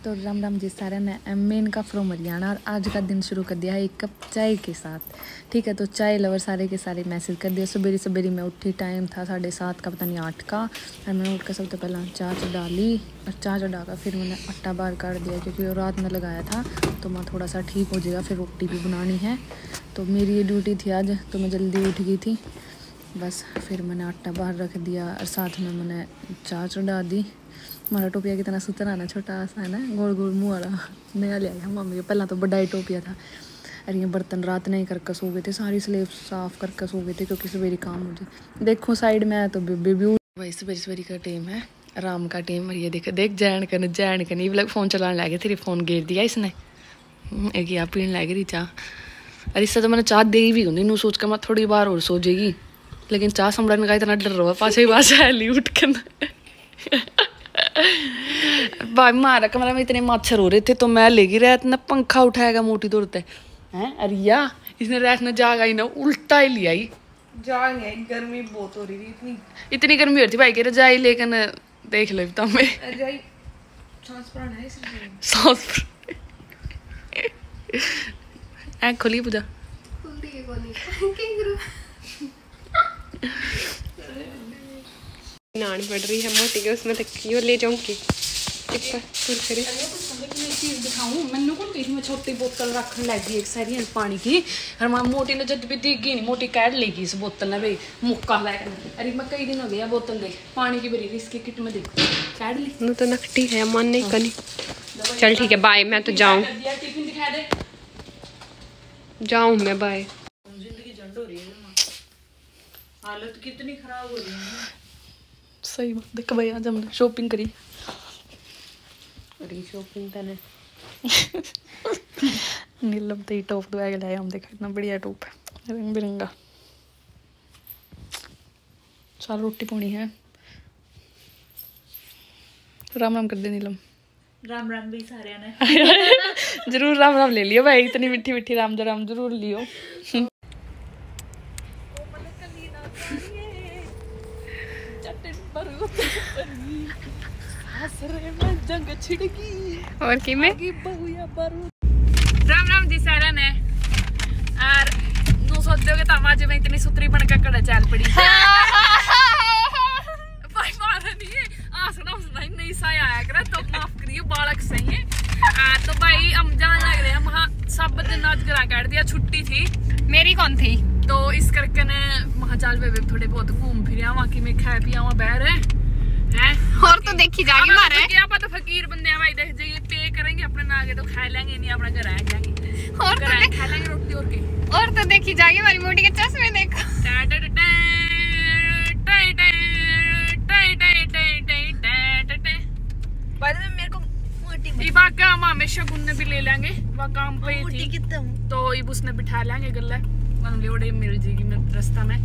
तो राम राम जी सारे ने मेन का फ्रॉम हरियाणा और आज का दिन शुरू कर दिया है 1 कप चाय के साथ। ठीक है, तो चाय लवर सारे के सारे मैसेज कर दिया। सवेरे सवेरे मैं उठी, टाइम था 7:30 का, पता नहीं 8 का। और मैंने उठ कर सबसे पहले चाय डाली और चाय डालकर फिर मैंने आटा बाहर काट दिया क्योंकि वो रात में लगाया था तो मैं थोड़ा सा ठीक हो जाएगा। फिर रोटी भी बनानी है तो मेरी ये ड्यूटी थी आज, तो मैं जल्दी उठ गई थी बस। फिर मैंने आटा बाहर रख दिया और साथ में मैंने चाय चढ़ा दी। हमारा टोपिया कितना सुथरा है ना, छोटा सा है ना, गोल गोल मुँह वाला, नया ले आया मम्मी। पहला तो बड़ा ही टोपिया था। और ये बर्तन रात नहीं करके सो गए थे, सारी स्लेब साफ करके सो गए थे क्योंकि सवेरे काम हो जाए। देखो साइड में है तो बेबी वही सवेरे का टाइम है, आराम का टाइम। और ये देख जैन कर ये लग फोन चलाने लगे। तेरे फोन गिर दिया इसने, एक आप पीने लग रही चाह। अरे इससे तो मैंने चाह दे भी होनी, नू सोच कर मैं थोड़ी बार और सो जाएगी, लेकिन चाह संभलने का इतना डर रहा है। पाछे ही पास है उठ कर भाई मारा कमरा में इतने मच्छर हो रहे थे तो मैं लेगी रात ने पंखा उठाएगा मोटी दौड़ते हैं। अरिया इसने रात में जागा ही ना, उल्टा ही लिया ही जाग है। गर्मी बहुत हो रही थी, इतनी गर्मी हो रही थी भाई के रजाई लेकिन देख लो तो मैं रजाई सांस प्राण है सांस ऐ खोली पूजा नान पड़ रही है मोटी के, उसमें तक क्यों ले जाऊंगी। चीज दिखाऊं मैंने कौन कही मैं छोटी बोतल रखने लगी एक सारी पानी की। और मैं मोटी ने जब भी देगी नहीं, मोटी कैड लेगी इस बोतल ने भाई मुक्का लेकर। अरे मैं कई दिन हो गया बोतल देख पानी की भरी इसकी किट में देख कैड ली तो नकटी है मन नहीं कनी। चल ठीक है बाय, मैं तो जाऊं मैं बाय। जिंदगी झंड हो रही है, हालत कितनी खराब हो रही है। सही बात देख भाई, आज हमने शॉपिंग करी। अरे शॉपिंग तने नीलम तो टॉप दवा के लाया हम, देखा इतना बढ़िया टॉप है रंग बिरंगा। चल रोटी पानी है। राम राम कर दे नीलम। राम राम भी सारे ने जरूर राम राम ले लियो भाई, इतनी मीठी मीठी राम जरूर लियो। और की में राम राम जी सारा ने। और नू सोचोगे तो आज मैं इतनी सुतरी बनकर कड़ा चल पड़ी भाई मारा नहीं है, हंसना नहीं सा आया कर तो माफ करियो, बालक सही है। तो भाई हम जान लग रहे हैं वहाँ सब दिन आज ग्रा काट दिया, छुट्टी थी मेरी कौन थी तो इस करके ने महाचाल बेबे थोड़े बहुत घूम फिर वहाँ की मैं खाया पिया बैर है और तो देखी जाएगी मारे क्या पता फकीर बंदे हैं भाई, देख जाइए पे करेंगे अपने नागे तो खा लेंगे, नहीं अपना घर आ जाएंगे और तो खा लेंगे रोटी और तो देखी जाएगी हमारी मोटी के चश्मे देखो। मेरे को मोटी काम हमेशा गुन्ने भी ले लेंगे, वह काम पे थी तो इब उसने बिठा लेंगे गले वही मिल जाएगी मैं रास्ता में।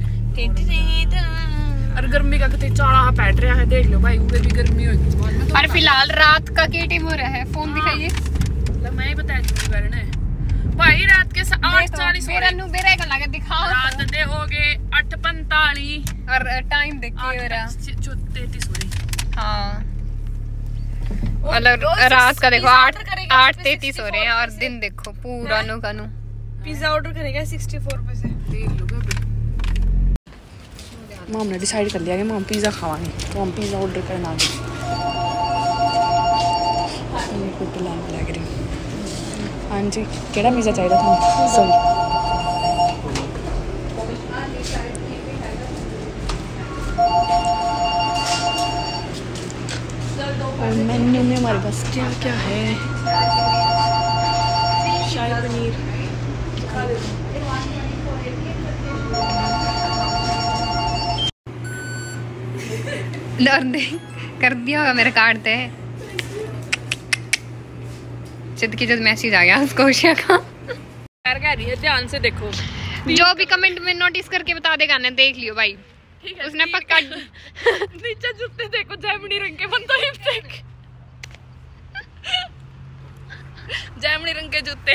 और गर्मी का कितनी चाड़ा बैठ रहा है, देख लो भाई उधर भी गर्मी होगी। और फिलहाल रात का क्या टाइम हो रहा है, फोन दिखाइए। मतलब मैं ही बताया करने भाई रात के 8:40 मेरा नु बेरे का लगा दिखाओ। रात दे हो गए 8:45 और टाइम देखिए मेरा 33 हो रही। हां मतलब रात का देखो 8:33 हो रहे हैं और दिन देखो पूरा नो का नो। पिज्जा ऑर्डर करेगा 64 पे से, देख लो मॉम ने डिसाइड कर लिया कि मॉम पिज़्ज़ा खावांगे तो हम पिज़्ज़ा ऑर्डर करना है। लग रही हाँ जी, केड़ा पिज़्ज़ा चाहिए था सॉरी और मेन्यू में हमारे पास क्या क्या है। शाही पनीर कर दिया होगा मेरे कार्ड पे जिद की जब मैसेज आ गया उसको का कह रही है, ध्यान से देखो जो भी कमेंट में नोटिस करके बता देगा ना, देख लियो भाई उसने पक्का नीचे जूते देखो जैमनी रंग के बनता है, देख जैमनी रंग के जूते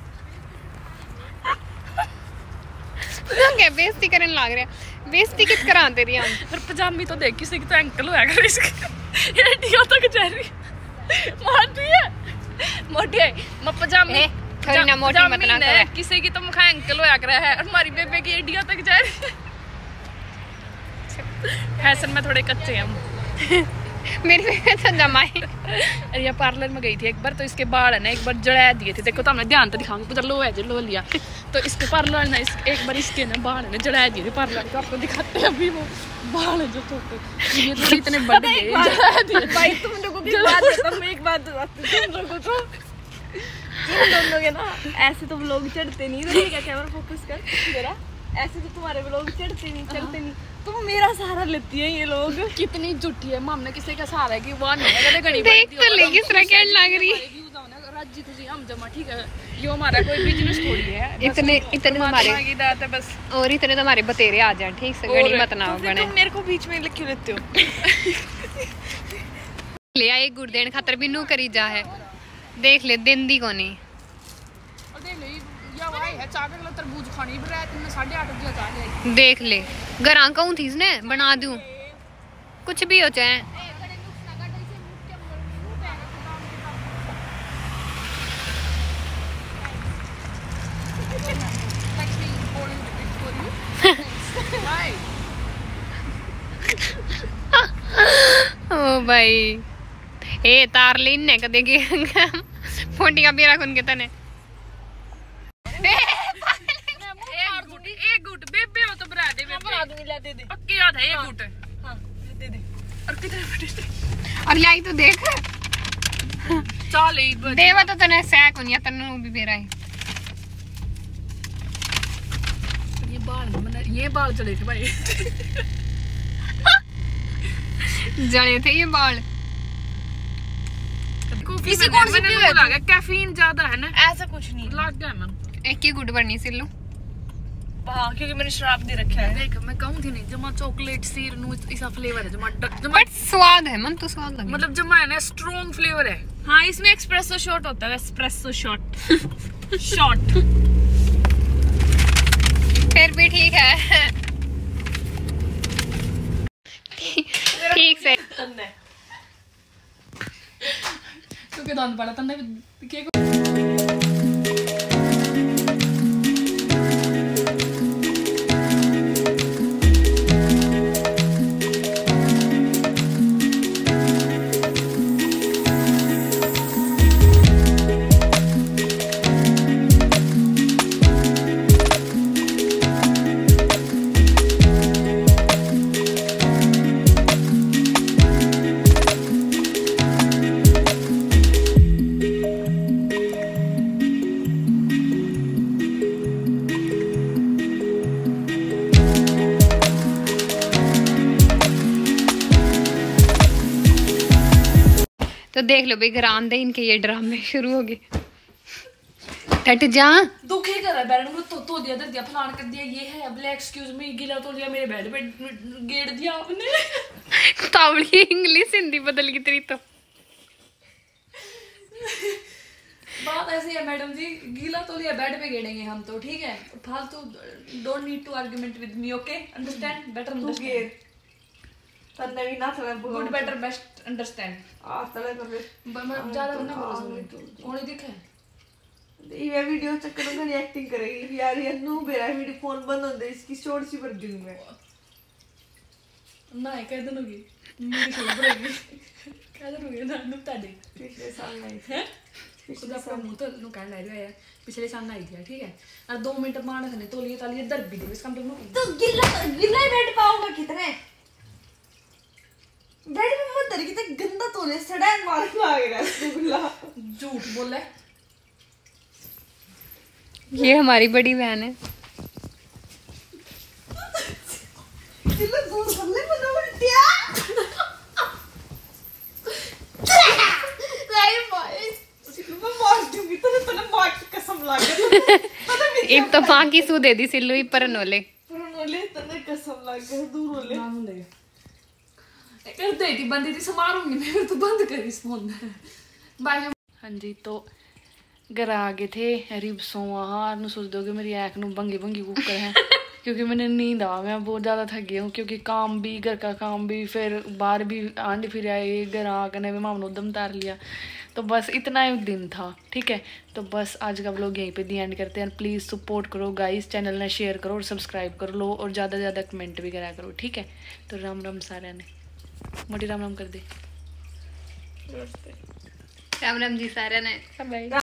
क्या बेइज्जती करने लग रहे हैं। बेइज्जती किस कराते रही हम। और पजामी तो देख किसी की तो एंकल होया कर इसके एडियो तक जा रही मोटी है मोटी है मैं पजामी थोड़ी ना मोटी मत ना करे किसी की तो मुखा अंकल होया कर है और हमारी बेबे की इंडिया तक जा रही है। फैशन में थोड़े कच्चे हैं हम। मेरी बेबे तो जमाई। अरे ये पार्लर में गई थी एक बार, तो इसके बाल है ना एक बार जड़ा दिए थे, देखो तो हमने ध्यान तो दिखाऊंगी तो लो है जो लो लिया, तो इसके पार्लर ना एक बार इसके ना बाल है ना जड़ा दिए थे पार्लर को, आपको दिखाते हैं अभी वो बाल है जो छोटे ये तो इतने बढ़ गए। भाई तुम लोगों की बात है, मैं एक बात बताती हूं तुम लोगों को, तुम दोनों के ना ऐसे तो व्लॉग चढ़ते नहीं, रहेगा कैमरा फोकस कर जरा, ऐसे तो तुम्हारे व्लॉग चढ़ते नहीं चलते नहीं, तुम मेरा सहारा लेती है ये लोग। कितनी झूठी है हमने किसी का सहारा है कि वो नहीं है घड़ी देख तो ले किस तरह क्या लग रही राजी तुझे हम जमा ठीक है, ये हमारा कोई बिजनेस थोड़ी है, इतने हमारे की दात है बस, और इतने तो हमारे बतेरे आ जाए ठीक से घड़ी मत ना हो बने। तुम मेरे को बीच में क्यों लेते हो? ले आए गुड़ देने खातर भी नू करी जा है, देख ले दिन दी को नहीं और देख ले या भाई है चाय के तरबूज खानी भी रात में 8:30 बजे चाय देख ले घरा कहूँ थी इसने बना दूं कुछ भी हो चाहे। ओ भाई ए तार लीन ने कदे की फोटियां भी रख उनके तने एक गुट बेबे हो तो बना दे, मैं बना दूंगी, ला दे दे पक्की याद है एक गुट, हां दे दे। और कितने बड़े और लाई तो देख चल एक देवा तो तने सैक होनिया तन्नू भी बेरा है। ये बाल चले थे भाई जले थे ये बाल। किसी कौन सी पी लगा है, कैफीन ज्यादा है ना, ऐसा कुछ नहीं लग गया मन। एक ही गुड बनी सिल्लू हाँ क्योंकि मैंने शराब दे रखा है। देख मैं कहूं थी नहीं जमा चॉकलेट सीर नु ऐसा फ्लेवर है जमा बट स्वाद है मन तो स्वाद लगे मतलब जमा है ना स्ट्रॉन्ग फ्लेवर है। हाँ इसमें एक्सप्रेसो शॉट होता है, एक्सप्रेसो शॉट शॉट फिर भी ठीक है ठीक से क्योंकि दांत पड़ा तन्ने के तो देख लो भाई घरान दे इनके ये ड्रामे शुरू हो गए। हट जा दुखी कर रहा है बैरन को तो दिया दर दिया फलान कर दिया, ये है ब्लैक एक्सक्यूज मी गिला तो दिया मेरे बेड पे गेड़ दिया आपने। तावड़ी इंग्लिश हिंदी बदल गई तेरी तो बात ऐसी है मैडम जी, गीला तो लिया बेड पे गेड़ेंगे हम तो ठीक है, फालतू don't need to argument with me okay understand better understand तन्ने भी ना थोड़ा गुड बेटर बेस्ट अंडरस्टैंड आ तले कर मैं ज्यादा ना बोल कौन दिखे ये वीडियो चक्कर में एक्टिंग करेगी यार, ये नु मेरा वीडियो फोन बंद हो दे इसकी शॉर्ट सी भर दूंगी मैं ना कह दूंगी मेरी छोड़ पड़ेगी कह दूंगी ना नु ताड़ी पिछले साल नहीं है खुद अपना मुंह तो नु कहने लग रहा है पिछले साल नहीं दिया ठीक है, और 2 मिनट मारने से तो लिए ताली दर्द भी दे इसका मतलब तो गिल्ला बेड पाऊंगा कितने बेड में मत दर कितने गंदा तोले सड़ा मार लागेगा बिल्ला झूठ बोल है। ये हमारी बड़ी बहन है गिल्ला दूर कर ले मना उल्टिया नहीं भाई मैं मार दूंगी तो मार की कसम लागे एक तो मां की सू दे दी सिल्लू ही परनोले तने कसम लागे दूर हो ले ना ले कर दे थी बंदी थी समारूंगी मैं तो बंद कर इस फोन बाय। हाँ जी तो घर आ गए थे रिब सोहा नु सोच दोगे मेरी आंख नु बंगी बंगी कुकर है क्योंकि मैंने नींद आ, मैं बहुत ज़्यादा थक गई हूँ, क्योंकि काम भी, घर का काम भी, फिर बाहर भी आंधी फिर आए, घर आकर ने भी मामा ने उदम उतार लिया। तो बस इतना ही दिन था, ठीक है। तो बस आज का व्लॉग यहीं पे दी एंड करते हैं। प्लीज़ सपोर्ट करो गाइस, चैनल ने शेयर करो और सब्सक्राइब कर लो और ज़्यादा से ज़्यादा कमेंट भी करा करो, ठीक है। तो राम राम सारे ने, मोटी राम राम कर दे। राम राम जी सारे ने।